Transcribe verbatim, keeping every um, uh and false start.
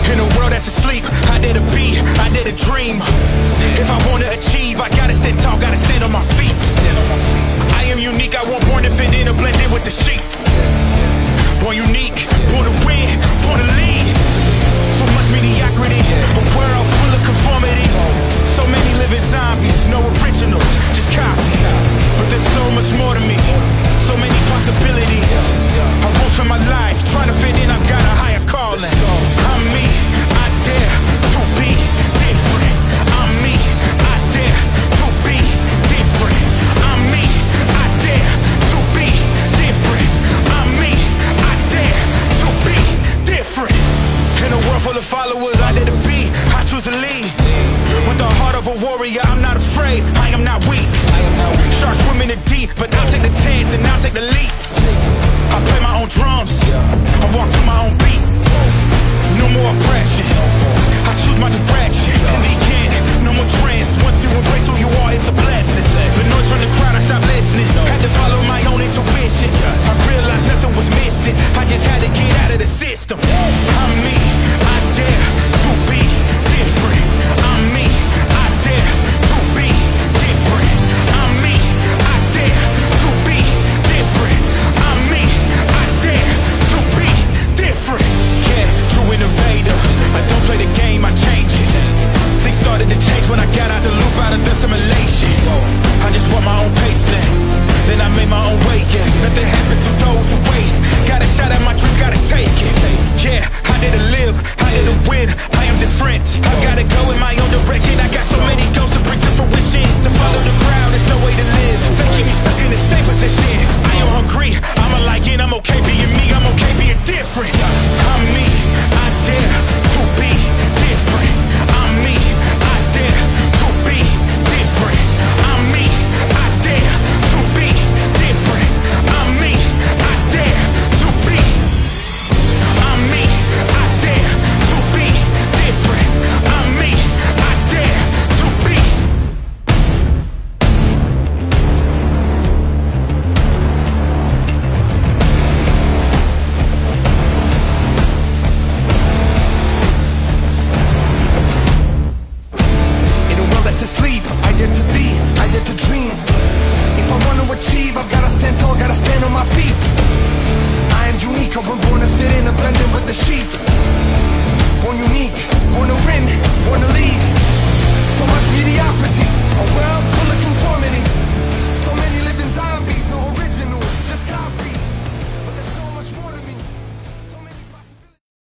In a world that's asleep, I dare to be, I dare to dream. If I wanna achieve, I gotta stand tall, gotta stand on my feet. I am unique, I wasn't born to fit in or blend in with the sheep. Born unique, born to win, born to lead. So much mediocrity, a world full of conformity. So many living zombies, no originals, just copies. But there's so much more to me, so many possibilities. I won't spend my life trying to fit in, I've got a higher calling. I'm me, I dare to be different. I'm me, I dare to be different. I'm me, I dare to be different. I'm me, I dare to be different. In a world full of followers, I dare to be, I choose to lead. With the heart of a warrior, I'm not afraid, I am not weak. Sharks swim in the deep, but I'll take the chance and I'll take the leap. I play my own drums, I walk to my own beat.